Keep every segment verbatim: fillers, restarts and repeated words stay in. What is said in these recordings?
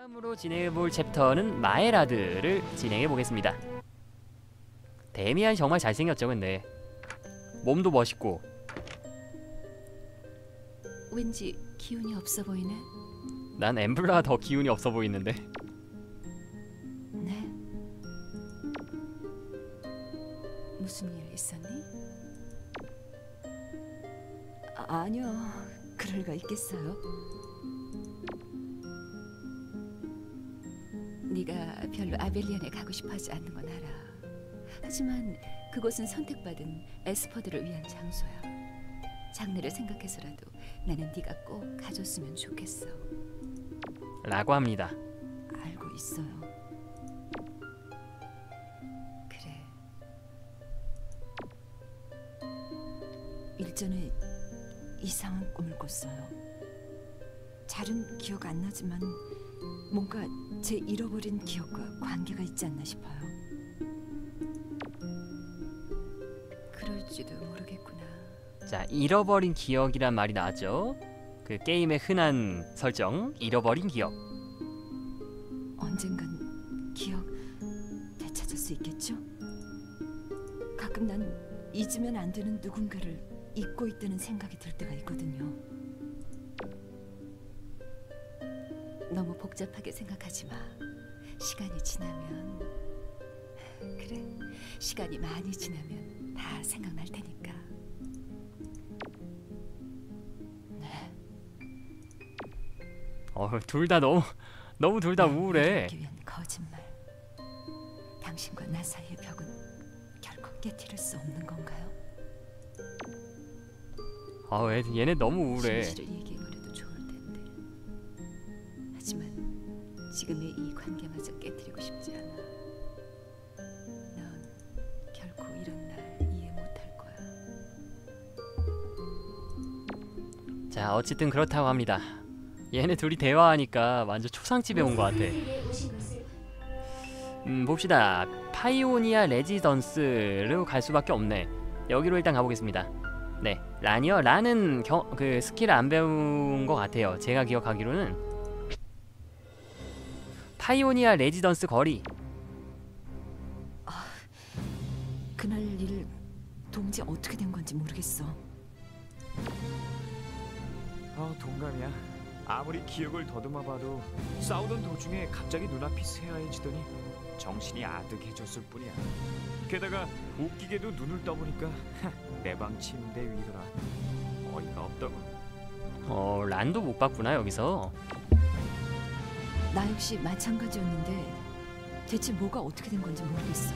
다음으로 진행해볼 챕터는 마에라드를 진행해보겠습니다. 데미안이 정말 잘생겼죠. 근데 몸도 멋있고. 왠지 기운이 없어 보이네. 난 엠블라가 더 기운이 없어 보이는데. 네? 무슨 일 있었니? 아, 아니요. 그럴 리가 있겠어요. 네가 별로 아벨리안에 가고 싶어하지 않는 건 알아. 하지만 그곳은 선택받은 에스퍼들을 위한 장소야. 장래를 생각해서라도 나는 네가 꼭 가줬으면 좋겠어. 라고 합니다. 알고 있어요. 그래. 일전에 이상한 꿈을 꿨어요. 잘은 기억 안 나지만 뭔가 제 잃어버린 기억과 관계가 있지 않나 싶어요. 그럴지도 모르겠구나. 자, 잃어버린 기억이란 말이 나왔죠. 그 게임의 흔한 설정, 잃어버린 기억. 언젠간 기억 되찾을 수 있겠죠? 가끔 난 잊으면 안 되는 누군가를 잊고 있다는 생각이 들 때가 있거든요. 너무 복잡하게 생각하지 마. 시간이 지나면, 그래, 시간이 많이 지나면 다 생각날 테니까. 네. 어, 둘 다 너무 너무 둘 다 우울해. 하기 위한 거짓말. 당신과 나 사이의 벽은 결코 깨트릴 수 없는 건가요? 아, 왜 얘네 너무 우울해. 진실을 얘기해버려도 좋을 텐데. 하지만 지금의 이 관계마저 깨트리고 싶지 않아. 넌 결코 이런 날 이해 못할 거야. 자, 어쨌든 그렇다고 합니다. 얘네 둘이 대화하니까 완전 초상집에 온 것 같아. 음, 봅시다. 파이오니아 레지던스로 갈 수밖에 없네. 여기로 일단 가보겠습니다. 네, 란이요. 란은 겨, 그 스킬을 안 배운 것 같아요. 제가 기억하기로는 파이오니아 레지던스 거리. 아, 그날 일 동지 어떻게 된 건지 모르겠어. 어, 동감이야. 아무리 기억을 더듬어봐도 싸우던 도중에 갑자기 눈앞이 새하얘지더니 정신이 아득해졌을 뿐이야. 게다가 웃기게도 눈을 떠보니까 내 방 침대 위더라. 어이가 없다고. 어, 란도 못 봤구나 여기서. 나 역시 마찬가지였는데 대체 뭐가 어떻게 된 건지 모르겠어.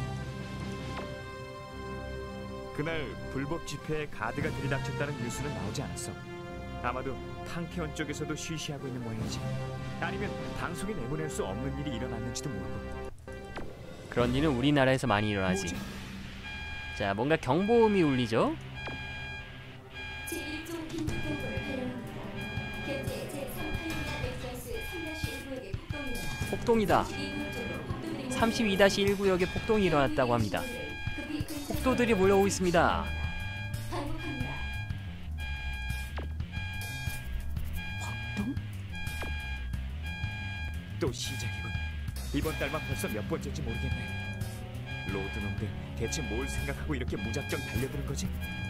그날 불법 집회에 가드가 들이닥쳤다는 뉴스는 나오지 않았어. 아마도 탕케온 쪽에서도 쉬쉬하고 있는 모양이지. 아니면 방송에 내보낼 수 없는 일이 일어났는지도 모르고. 그런 일은 우리나라에서 많이 일어나지. 뭐지? 자, 뭔가 경보음이 울리죠? 제일 종 긴축정보를 발령합니다. 현재 제삼 파이오니아 레지던스 삼 일 구역에 폭동이 일어나 폭동이다. 삼십이 일 구역에 폭동이 일어났다고 합니다. 폭도들이 몰려오고 있습니다. 반복합니다. 폭동? 또 시작이군. 이번 달만 벌써 몇 번째인지 모르겠네. 로드놈들 대체 뭘 생각하고 이렇게 무작정 달려드는 거지?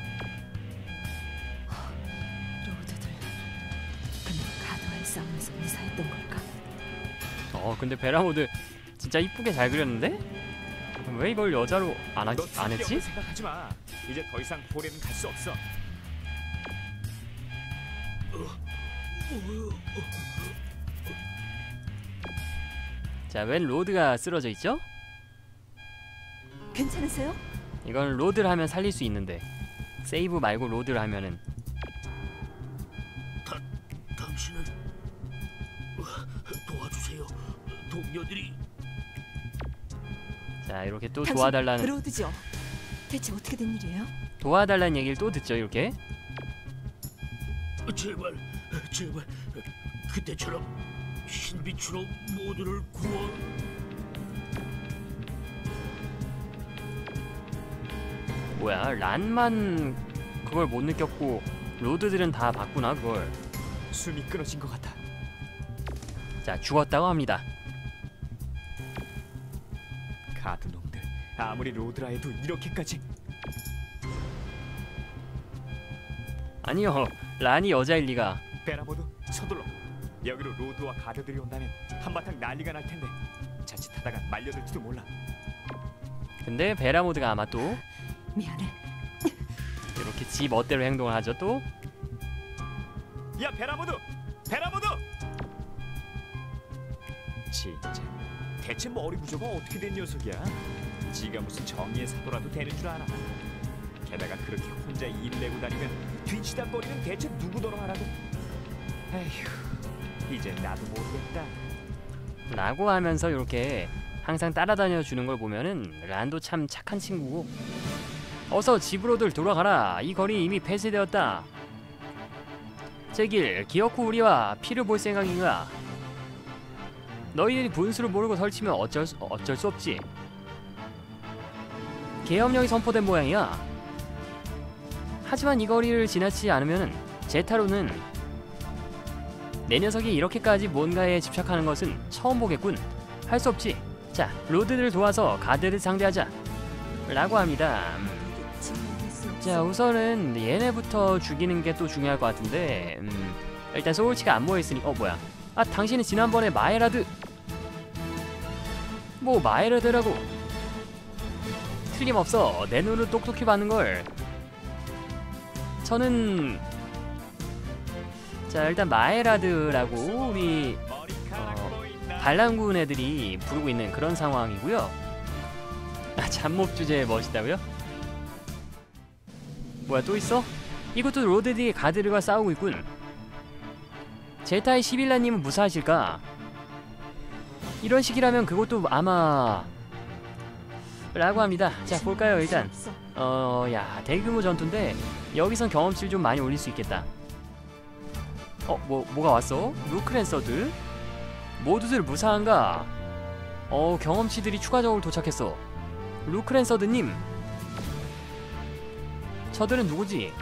로드들 그냥 가드와의 싸움에서 무사했던 걸까? 어, 근데 베라모드 진짜 이쁘게 잘 그렸는데? 왜 이걸 여자로 안, 하, 너 안 했지? 생각하지 마. 이제 더 이상 볼에는 갈 수 없어. 자, 웬 로드가 쓰러져 있죠? 괜찮으세요? 이건 로드를 하면 살릴 수 있는데 세이브 말고 로드를 하면은. 다, 당신은 도와주세요. 동료들이 자, 이렇게 또 당신 도와달라는 로드죠? 대체 어떻게 된 일이에요? 도와달라는 얘기를 또 듣죠. 이렇게. 제발 제발 그때처럼 흰빛으로 모두를 구원. 뭐야, 란만 그걸 못 느꼈고 로드들은 다 봤구나 그걸. 숨이 끊어진 것 같아. 자, 죽었다고 합니다. 가드놈들 아무리 로드라 해도 이렇게까지. 아니요, 란이 여자일 리가. 베라모드 서둘러. 여기로 로드와 가드들이 온다면 한바탕 난리가 날 텐데 자칫하다가 말려들지도 몰라. 근데 베라모드가 아마 또 미안해. 이렇게 지 멋대로 행동을 하죠. 또 야 베라모드! 베라모드! 진짜 대체 머리 구조가 어떻게 된 녀석이야? 지가 무슨 정의의 사도라도 되는 줄 알아? 게다가 그렇게 혼자 일 내고 다니면 뒤치다거리는 대체 누구더러 하라고? 에휴, 이제 나도 모르겠다. 라고 하면서 이렇게 항상 따라다녀 주는 걸 보면은 란도 참 착한 친구고. 어서 집으로들 돌아가라. 이 거리 이미 폐쇄되었다. 제길 기어코 우리와 피를 볼 생각인가? 너희들이 분수를 모르고 설치면 어쩔 수, 어쩔 수 없지. 계엄령이 선포된 모양이야. 하지만 이 거리를 지나치지 않으면 제타로는 내 녀석이 이렇게까지 뭔가에 집착하는 것은 처음 보겠군. 할 수 없지. 자, 로드들을 도와서 가드를 상대하자. 라고 합니다. 음. 자, 우선은 얘네부터 죽이는 게 또 중요할 것 같은데 음, 일단 소울치가 안 모여있으니 어 뭐야. 아, 당신은 지난번에 마에라드 뭐 마에라드라고. 틀림없어. 내 눈을 똑똑히 봤는걸. 저는 자 일단 마에라드라고 우리 어, 반란군 애들이 부르고 있는 그런 상황이고요. 아, 잡몹 주제에 멋있다고요? 뭐야, 또 있어? 이것도 로드들이 가드들과 싸우고 있군. 제타의 시빌라님은 무사하실까? 이런 식이라면 그것도 아마 라고 합니다. 자, 볼까요 일단. 어... 야, 대규모 전투인데 여기선 경험치를 좀 많이 올릴 수 있겠다. 어? 뭐, 뭐가 왔어? 루크랜서드? 모두들 무사한가? 어... 경험치들이 추가적으로 도착했어. 루크랜서드님, 저들은 누구지?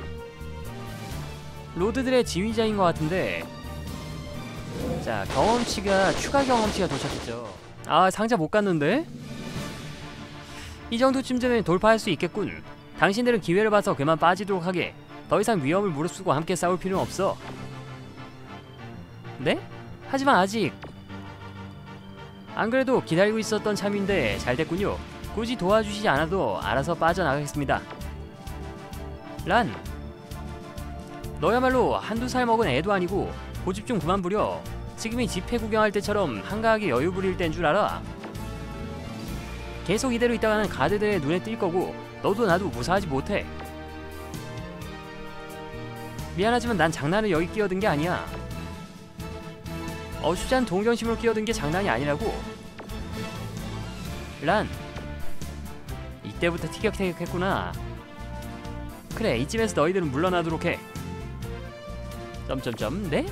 로드들의 지휘자인 것 같은데. 자, 경험치가 추가 경험치가 도착했죠. 아, 상자 못 갔는데? 이 정도쯤 되면 돌파할 수 있겠군. 당신들은 기회를 봐서 그만 빠지도록 하게. 더 이상 위험을 무릅쓰고 함께 싸울 필요는 없어. 네? 하지만 아직 안 그래도 기다리고 있었던 참인데 잘 됐군요. 굳이 도와주시지 않아도 알아서 빠져나가겠습니다. 란, 너야말로 한두 살 먹은 애도 아니고 고집 좀 그만 부려. 지금이 집회 구경할 때처럼 한가하게 여유 부릴 때인 줄 알아. 계속 이대로 있다가는 가드들의 눈에 띌 거고 너도 나도 무사하지 못해. 미안하지만 난 장난을 여기 끼어든 게 아니야. 어수잔 동정심으로 끼어든 게 장난이 아니라고. 란, 이때부터 티격태격했구나. 그래, 이쯤에서 너희들은 물러나도록 해. 점점점. 네?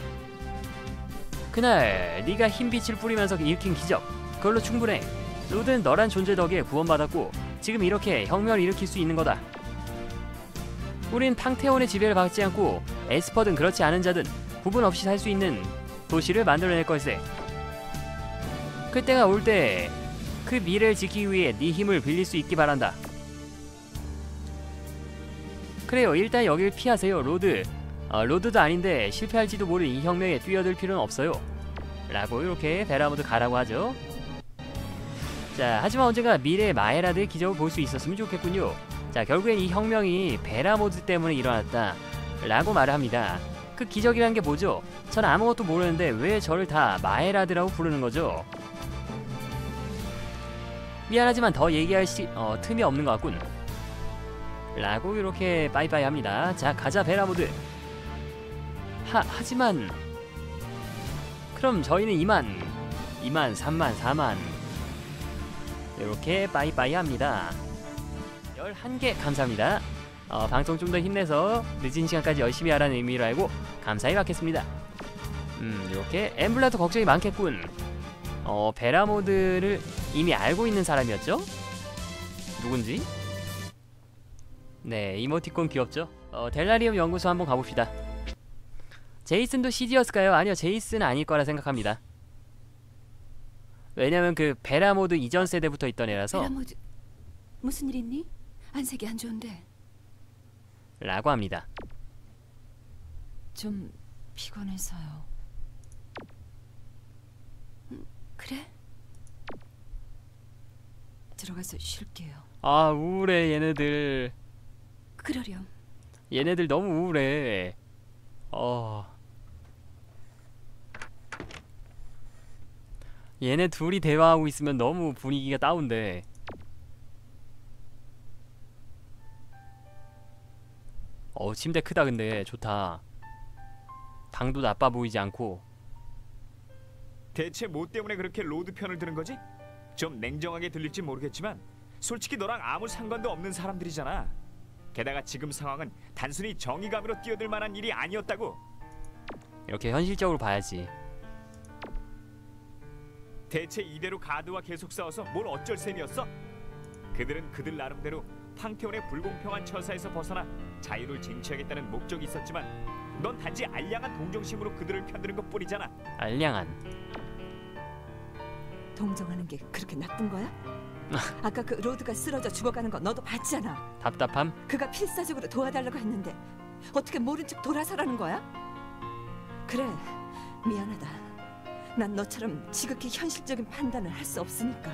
그날 네가 흰 빛을 뿌리면서 일으킨 기적, 그걸로 충분해. 로드는 너란 존재 덕에 구원받았고 지금 이렇게 혁명을 일으킬 수 있는 거다. 우린 팡테온의 지배를 받지 않고 에스퍼든 그렇지 않은 자든 구분 없이 살 수 있는 도시를 만들어낼 걸세. 그때가 올 때 그 미래를 지키기 위해 네 힘을 빌릴 수 있기 바란다. 그래요, 일단 여길 피하세요. 로드 어, 로드도 아닌데 실패할지도 모르는 이 혁명에 뛰어들 필요는 없어요. 라고 이렇게 베라모드 가라고 하죠. 자, 하지만 언젠가 미래의 마에라드의 기적을 볼 수 있었으면 좋겠군요. 자, 결국엔 이 혁명이 베라모드 때문에 일어났다 라고 말을 합니다. 그 기적이란 게 뭐죠? 전 아무것도 모르는데 왜 저를 다 마에라드라고 부르는 거죠? 미안하지만 더 얘기할 시, 어, 틈이 없는 것 같군. 라고 이렇게 빠이빠이 합니다. 자, 가자 베라모드. 하, 하지만 그럼 저희는 이만, 이만, 삼만, 사만 이렇게 빠이빠이 합니다. 열한 개 감사합니다. 어, 방송 좀 더 힘내서 늦은 시간까지 열심히 하라는 의미로 알고 감사히 받겠습니다. 음, 이렇게 엠블라도 걱정이 많겠군. 어, 베라모드를 이미 알고 있는 사람이었죠? 누군지? 네, 이모티콘 귀엽죠? 어, 델라리움 연구소 한번 가봅시다. 제이슨도 씨디였을까요? 아니요, 제이슨 아닐 거라 생각합니다. 왜냐면 그 베라 모드 이전 세대부터 있던 애라서 베라모드 무슨 일 있니? 안색이 안 좋은데. 라고 합니다. 좀 피곤해서요. 음, 그래? 들어가서 쉴게요. 아 우울해 얘네들. 그러렴. 얘네들 너무 우울해. 어. 얘네 둘이 대화하고 있으면 너무 분위기가 다운돼. 어 침대 크다 근데 좋다. 방도 나빠 보이지 않고. 대체 뭐 때문에 그렇게 로드 편을 드는 거지? 좀 냉정하게 들릴지 모르겠지만 솔직히 너랑 아무 상관도 없는 사람들이잖아. 게다가 지금 상황은 단순히 정의감으로 뛰어들 만한 일이 아니었다고. 이렇게 현실적으로 봐야지. 대체 이대로 가드와 계속 싸워서 뭘 어쩔 셈이었어? 그들은 그들 나름대로 팡테온의 불공평한 처사에서 벗어나 자유를 쟁취하겠다는 목적이 있었지만 넌 단지 알량한 동정심으로 그들을 편드는 것뿐이잖아. 알량한. 동정하는 게 그렇게 나쁜 거야? 아까 그 로드가 쓰러져 죽어가는 거 너도 봤잖아. 답답함? 그가 필사적으로 도와달라고 했는데 어떻게 모른 척 돌아서라는 거야? 그래, 미안하다. 난 너처럼 지극히 현실적인 판단을 할 수 없으니까.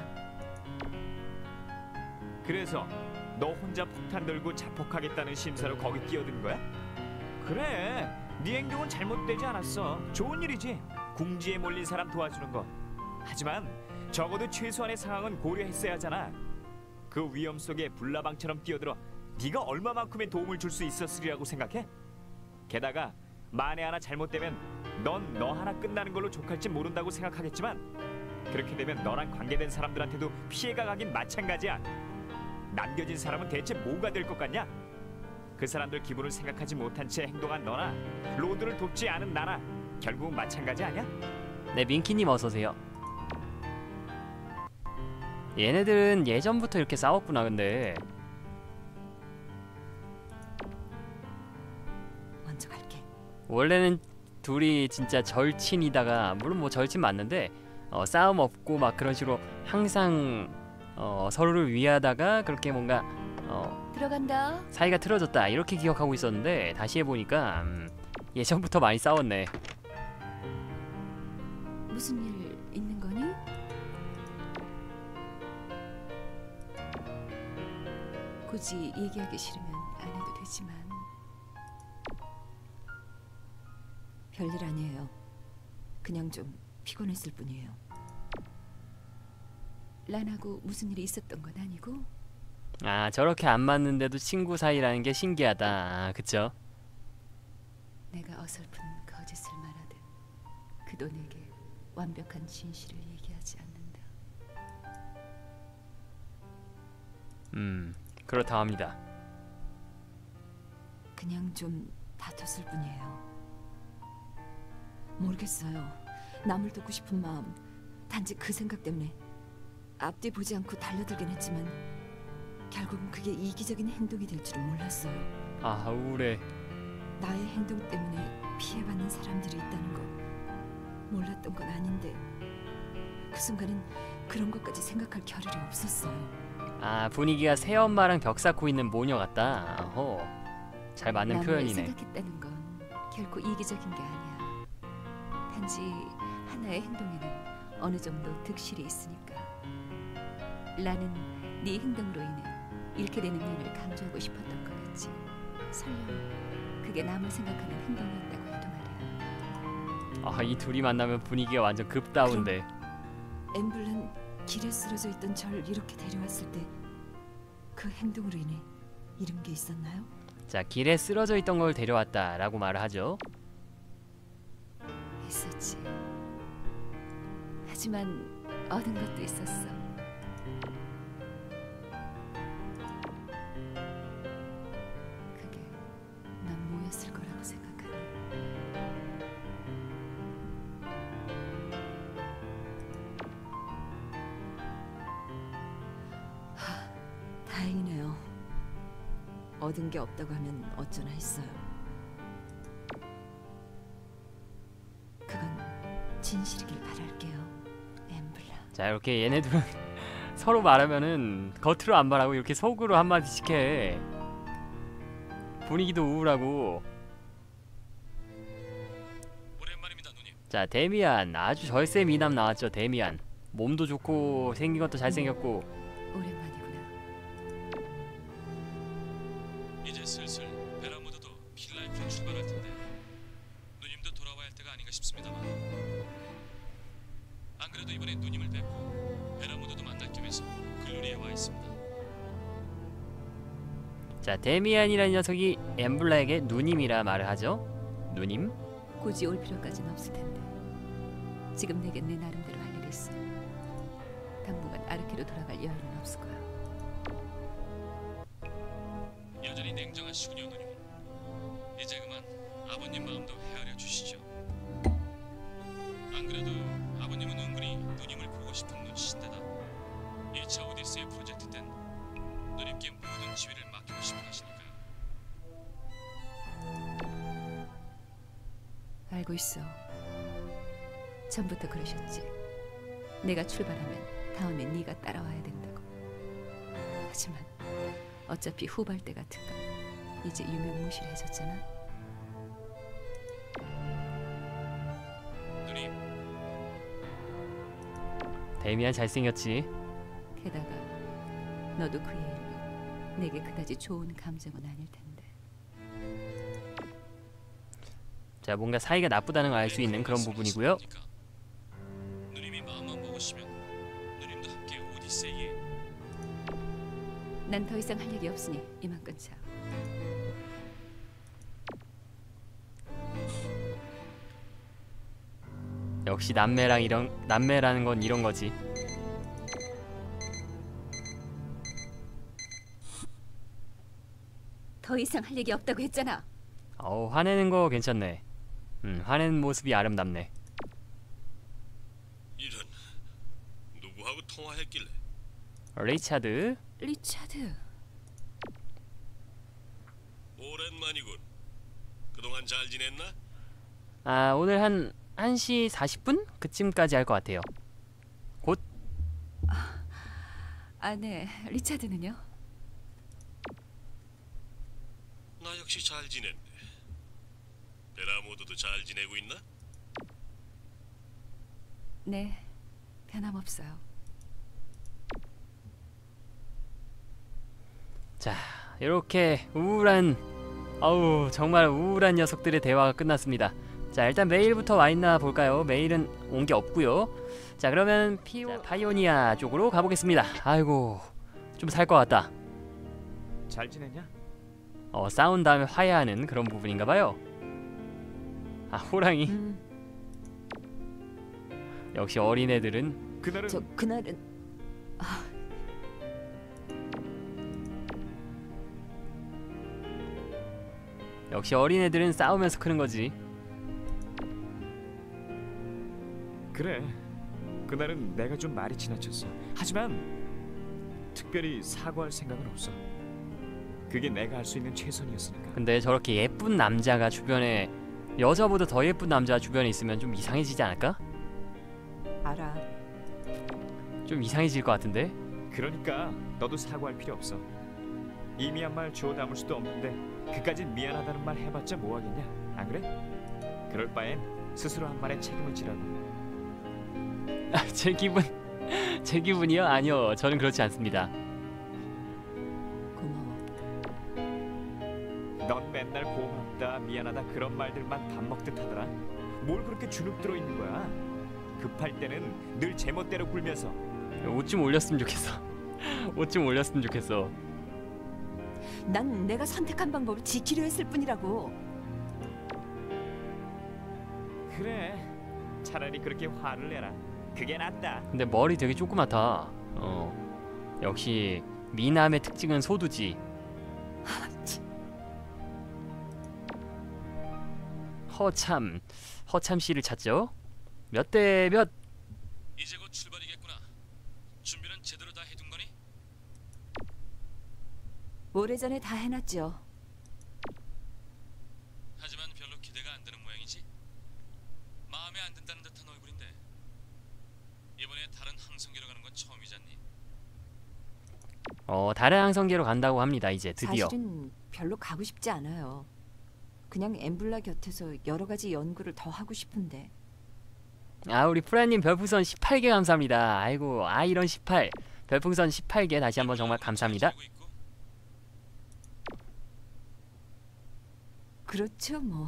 그래서 너 혼자 폭탄 들고 자폭하겠다는 심사로 거기 뛰어든 거야? 그래, 네 행동은 잘못되지 않았어. 좋은 일이지. 궁지에 몰린 사람 도와주는 거. 하지만 적어도 최소한의 상황은 고려했어야 하잖아. 그 위험 속에 불나방처럼 뛰어들어 네가 얼마만큼의 도움을 줄 수 있었으리라고 생각해? 게다가 만에 하나 잘못되면 넌 너 하나 끝나는 걸로 족할지 모른다고 생각하겠지만 그렇게 되면 너랑 관계된 사람들한테도 피해가 가긴 마찬가지야. 남겨진 사람은 대체 뭐가 될 것 같냐? 그 사람들 기분을 생각하지 못한 채 행동한 너나 로드를 돕지 않은 나나 결국 마찬가지 아니야? 네 민키님 어서오세요. 얘네들은 예전부터 이렇게 싸웠구나. 근데 먼저 갈게. 원래는 둘이 진짜 절친이다가, 물론 뭐 절친 맞는데 어, 싸움 없고 막 그런 식으로 항상 어, 서로를 위하다가 그렇게 뭔가 어, 들어간다. 사이가 틀어졌다 이렇게 기억하고 있었는데 다시 해보니까 음, 예전부터 많이 싸웠네. 무슨 일 있는 거니? 굳이 얘기하기 싫으면 안 해도 되지만. 별일 아니에요. 그냥 좀 피곤했을 뿐이에요. 란하고 무슨 일이 있었던 건 아니고? 아 저렇게 안 맞는데도 친구 사이라는 게 신기하다. 아, 그쵸? 내가 어설픈 거짓을 말하듯 그도 내게 완벽한 진실을 얘기하지 않는다. 음 그렇다 합니다. 그냥 좀 다퉜을 뿐이에요. 모르겠어요. 남을 돕고 싶은 마음, 단지 그 생각 때문에 앞뒤 보지 않고 달려들긴 했지만 결국은 그게 이기적인 행동이 될 줄은 몰랐어요. 아 우울해. 나의 행동 때문에 피해받는 사람들이 있다는 거 몰랐던 건 아닌데 그 순간엔 그런 것까지 생각할 겨를이 없었어요. 아 분위기가 새엄마랑 벽 쌓고 있는 모녀 같다. 어허. 잘 맞는 남을 표현이네. 생각했다는 건 결코 이기적인 게 아니야. 단지 하나의 행동에는 어느 정도 득실이 있으니까. 나는 네 행동으로 인해 잃게 되는 면을 강조하고 싶었던 거겠지. 설령 그게 남을 생각하는 행동이었다고 해도 말이야. 아 이 둘이 만나면 분위기가 완전 급다운데. 엠블란 길에 쓰러져 있던 절 이렇게 데려왔을 때 그 행동으로 인해 잃은 게 있었나요? 자 길에 쓰러져 있던 걸 데려왔다라고 말을 하죠. 있었지. 하지만 얻은 것도 있었어. 그게 난 뭐였을 거라고 생각하니? 다행이네요. 얻은 게 없다고 하면 어쩌나 했어요. 그건 진실이길 바랄게요, 엠블라. 자 이렇게 얘네들은 서로 말하면은 겉으로 안 말하고 이렇게 속으로 한마디씩 해. 분위기도 우울하고. 오랜만입니다, 누님. 자 데미안 아주 절세 미남 나왔죠. 데미안 몸도 좋고 생긴 것도 잘생겼고. 오랜만이구나. 이제 슬슬 베라무드도 필라이프로 출발할 텐데 누님도 돌아와야 할 때가 아닌가 싶습니다만. 안 그래도 이번에 누님을 뵙고 베라무드도 만날 겸해서 글로리에 와 있습니다. 자 데미안이라는 녀석이 엠블라에게 누님이라 말을 하죠. 누님? 굳이 올 필요까지는 없을 텐데. 지금 내겐 내 나름대로 할 일이 있어. 당분간 아르키로 돌아갈 여유는 없을 거야. 여전히 냉정하시군요, 누님. 이제 그만 아버님 마음도 헤아려 주시죠. 안 그래도 아버님은 은근히 누님을 보고 싶은 눈치신데다 이 차 오디세이 프로젝트 땐 누님께 모든 지휘를 맡기고 싶어 하시니까요. 알고 있어. 전부터 그러셨지. 내가 출발하면 다음에 네가 따라와야 된다고. 하지만 어차피 후발대 같은 건 이제 유명무실해졌잖아. 누님, 데미안 잘생겼지. 게다가 너도 그의 일로 내게 그다지 좋은 감정은 아닐 텐데. 자 뭔가 사이가 나쁘다는 걸 알 수 있는 그런 부분이고요. 누님이 마음만 먹으시면 누님도 함께 오디세이에. 난 더 이상 할 얘기 없으니 이만 끊자. 역시 남매랑 이런 남매라는 건 이런 거지. 더 이상 할 얘기 없다고 했잖아. 어 화내는 거 괜찮네. 음 화내는 모습이 아름답네. 이런, 누구하고 통화했길래? 리차드. 리차드. 오랜만이군. 그동안 잘 지냈나? 아 오늘 한 한 시 사십 분 그쯤까지 할 것 같아요. 곧. 아, 네. 리차드는요? 나 역시 잘 지냈네. 베라모드도 잘 지내고 있나? 네. 변함없어요. 자 이렇게 우울한 아우 정말 우울한 녀석들의 대화가 끝났습니다. 자 일단 메일부터 와있나 볼까요? 메일은 온 게 없고요. 자 그러면 피오 파이오니아 쪽으로 가보겠습니다. 아이고 좀 살 것 같다. 잘 지냈냐? 어 싸운 다음에 화해하는 그런 부분인가봐요. 아 호랑이. 음, 역시 어린애들은 그날은 저 그날은 역시 어린애들은 싸우면서 크는 거지. 그래. 그날은 내가 좀 말이 지나쳤어. 하지만 특별히 사과할 생각은 없어. 그게 내가 할 수 있는 최선이었으니까. 근데 저렇게 예쁜 남자가 주변에 여자보다 더 예쁜 남자가 주변에 있으면 좀 이상해지지 않을까? 알아. 좀 이상해질 것 같은데? 그러니까 너도 사과할 필요 없어. 이미 한 말 주워 담을 수도 없는데 그까진 미안하다는 말 해봤자 뭐하겠냐? 안 그래? 그럴 바엔 스스로 한 말에 책임을 지라고. 아, 제 기분 제 기분이요? 아니요 저는 그렇지 않습니다. 고마워. 넌 맨날 고맙다 미안하다 그런 말들만 밥 먹듯 하더라. 뭘 그렇게 주눅 들어 있는 거야? 급할 때는 늘 제멋대로 굴면서. 옷 좀 올렸으면 좋겠어. 옷 좀 올렸으면 좋겠어. 난 내가 선택한 방법을 지키려 했을 뿐이라고. 그래 차라리 그렇게 화를 내라. 그게 낫다. 근데 머리 되게 조그맣다. 어 역시 미남의 특징은 소두지. 허참 허참 씨를 찾죠. 몇 대 몇? 이제 곧 출발이겠구나. 준비는 제대로 다 해둔 거니? 오래전에 다 해놨죠. 하지만 별로 기대가 안 되는 모양이지? 마음에 안 든다는 듯한 얼굴인데 이번에 다른 항성 처음이잖니. 어 다른 항성계로 간다고 합니다. 이제 드디어. 사실은 별로 가고 싶지 않아요. 그냥 엠블라 곁에서 여러 가지 연구를 더 하고 싶은데. 아 우리 프라님 별풍선 십팔 개 감사합니다. 아이고 아이런 십팔 별풍선 십팔 개 다시 한번 정말 감사합니다. 잘 지내고 있고? 그렇죠 뭐.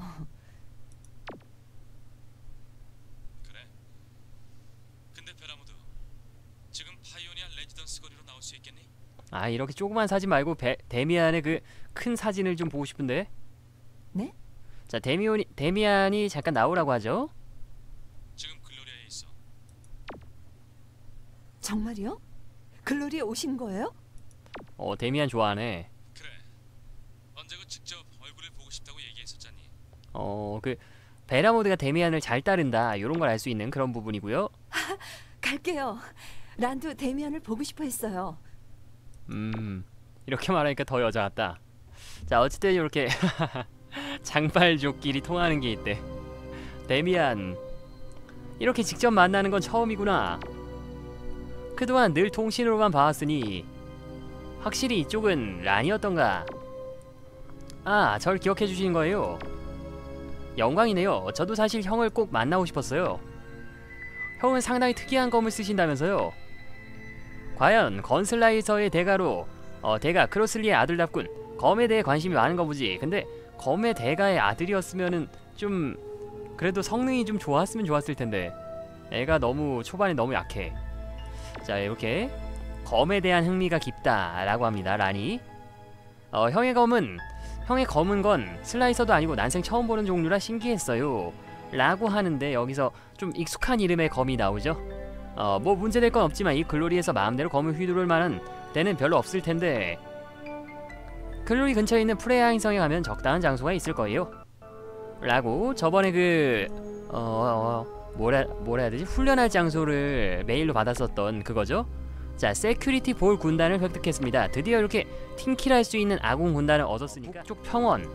그래. 근데 베라모드, 지금 파이오니아 레지던스 거리로 나올 수 있겠니? 아 이렇게 조그만 사진 말고 배, 데미안의 그 큰 사진을 좀 보고 싶은데. 네? 자 데미온이 데미안이 잠깐 나오라고 하죠. 지금 글로리아에 있어. 정말요? 글로리에 오신 거예요? 어 데미안 좋아하네. 그래. 언제 그 직접 얼굴을 보고 싶다고 얘기했었잖니. 어 그 베라모드가 데미안을 잘 따른다 요런 걸 알 수 있는 그런 부분이고요. 갈게요. 란도 데미안을 보고 싶어 했어요. 음 이렇게 말하니까 더 여자 같다. 자 어쨌든 이렇게 장발족끼리 통하는 게 있대. 데미안 이렇게 직접 만나는 건 처음이구나. 그동안 늘 통신으로만 봐왔으니 확실히 이쪽은 란이었던가. 아 절 기억해 주시는 거예요. 영광이네요. 저도 사실 형을 꼭 만나고 싶었어요. 형은 상당히 특이한 검을 쓰신다면서요. 과연 건슬라이서의 대가로 어 대가 크로슬리의 아들답군. 검에 대해 관심이 많은 거 보지. 근데 검의 대가의 아들이었으면은 좀 그래도 성능이 좀 좋았으면 좋았을 텐데 애가 너무 초반에 너무 약해. 자 이렇게 검에 대한 흥미가 깊다라고 합니다. 란이. 어 형의 검은 형의 검은 건 슬라이서도 아니고 난생 처음 보는 종류라 신기했어요 라고 하는데 여기서 좀 익숙한 이름의 검이 나오죠. 어 뭐 문제될 건 없지만 이 글로리에서 마음대로 검을 휘두를 만한 데는 별로 없을 텐데 글로리 근처에 있는 프레야 행성에 가면 적당한 장소가 있을 거예요 라고 저번에 그 어, 어 뭐라 뭐라 해야 되지? 훈련할 장소를 메일로 받았었던 그거죠. 자 세큐리티 볼 군단을 획득했습니다. 드디어 이렇게 팀킬할 수 있는 아군 군단을 얻었으니까 북쪽 평원.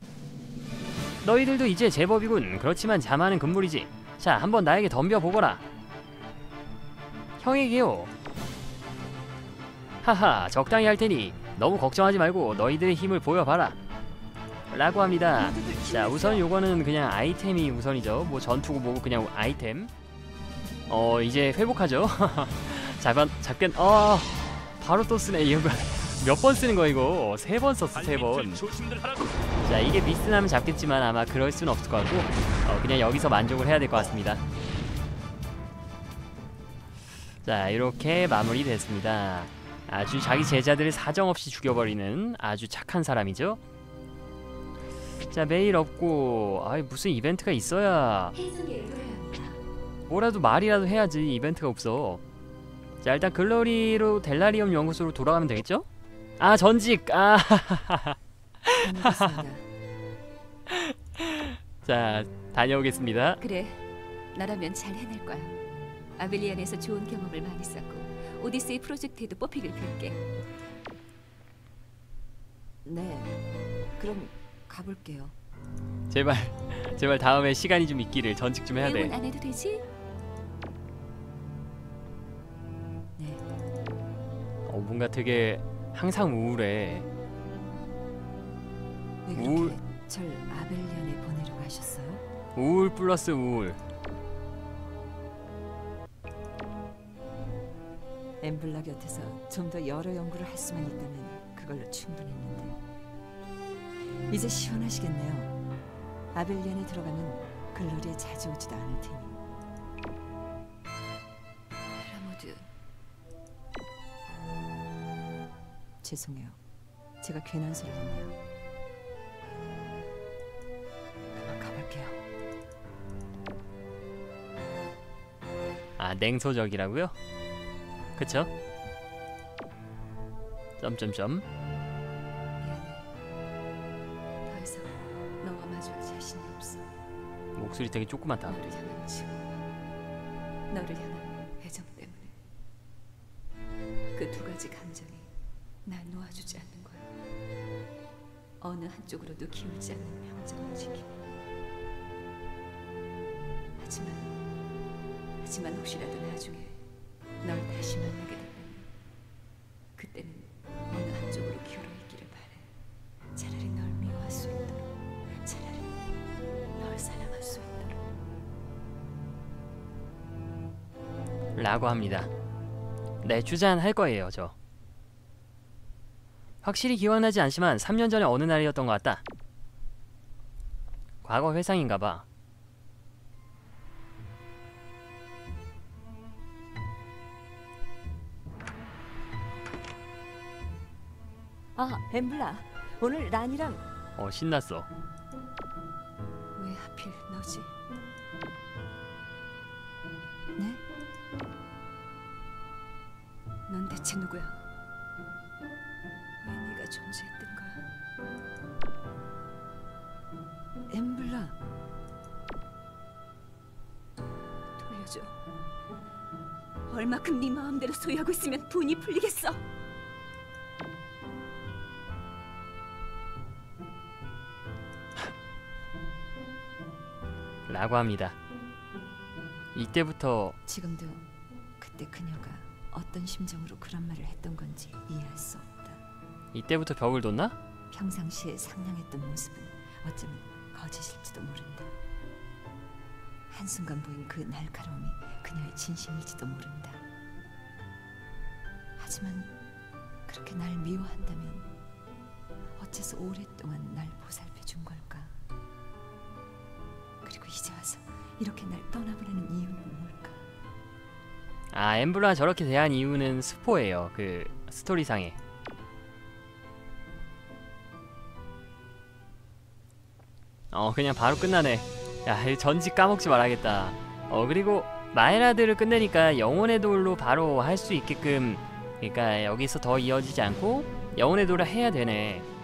너희들도 이제 제법이군. 그렇지만 자만은 금물이지. 자 한번 나에게 덤벼보거라. 형에게요. 하하 적당히 할 테니 너무 걱정하지 말고 너희들의 힘을 보여봐라 라고 합니다. 자 우선 요거는 그냥 아이템이 우선이죠. 뭐 전투고 뭐고 그냥 아이템. 어 이제 회복하죠. 잠깐 잠깐 어 바로 또 쓰네. 이거 몇 번 쓰는 거 이거? 세 번 썼어 세 번. 자 이게 미스나면 잡겠지만 아마 그럴 수는 없을 것 같고 어, 그냥 여기서 만족을 해야 될 것 같습니다. 자 이렇게 마무리 됐습니다. 아주 자기 제자들을 사정없이 죽여버리는 아주 착한 사람이죠. 자 메일 없고 아이 무슨 이벤트가 있어야 행성계로 돌아야 합니다. 뭐라도 말이라도 해야지. 이벤트가 없어. 자 일단 글로리로 델라리움 연구소로 돌아가면 되겠죠? 아 전직! 아 다녀오겠습니다. 자 다녀오겠습니다. 그래, 나라면 잘 해낼 거야. 아벨리안에서 좋은 경험을 많이 쌓고 오디세이 프로젝트에도 뽑히길 빌게. 네. 그럼 가볼게요. 제발 제발 다음에 시간이 좀 있기를. 전직 좀 해야 애원 돼. 안 해도 되지? 네. 어 뭔가 되게 항상 우울해. 왜 그렇게 우울. 절 아벨리안에 보내려고 하셨어요? 우울 플러스 우울. 엠블라 곁에서 좀 더 여러 연구를 할 수만 있다면 그걸로 충분했는데 이제 시원하시겠네요. 아벨리안에 들어가면 글로리에 자주 오지도 않을 테니. 라모드, 죄송해요. 제가 괜한 소리를 했네요. 그만 가볼게요. 아 냉소적이라고요? 그쵸? 점점점. 미안해. 더 이상 너와 마주할 자신이 없어. 목소리 되게 조그맣다. 너를 향한 치고, 너를 향한 애정 때문에 그 두 가지 감정이 날 놓아주지 않는 거야. 어느 한쪽으로도 기울지 않는 평정을 지키고. 하지만 하지만 혹시라도 나중에 널 다시 만나게 라고 합니다. 네, 주잔할 거예요, 저. 확실히 기억나지 않지만 삼 년 전에 어느 날이었던 것 같다. 과거 회상인가봐. 아, 엠블라. 오늘 란이랑 어, 신났어. 왜 하필 너지? 네? 넌 대체 누구야? 왜 네가 존재했던 거야? 엠블라. 돌려줘. 얼마큼 네 마음대로 소유하고 있으면 분이 풀리겠어? 라고 합니다. 이때부터 지금도 그때 그녀가 어떤 심정으로 그런 말을 했던 건지 이해할 수 없다. 이때부터 벽을 뒀나? 평상시에 상냥했던 모습은 어쩌면 거짓일지도 모른다. 한순간 보인 그 날카로움이 그녀의 진심일지도 모른다. 하지만 그렇게 날 미워한다면 어째서 오랫동안 날 보살펴준 걸까? 그리고 이제 와서 이렇게 날 떠나보내는 이유는 뭘까? 아, 엠블라 저렇게 대한 이유는 스포예요. 그 스토리상에. 어, 그냥 바로 끝나네. 야, 이 전직 까먹지 말아야겠다. 어, 그리고 마에라드를 끝내니까 영혼의 돌로 바로 할 수 있게끔, 그러니까 여기서 더 이어지지 않고 영혼의 돌을 해야 되네.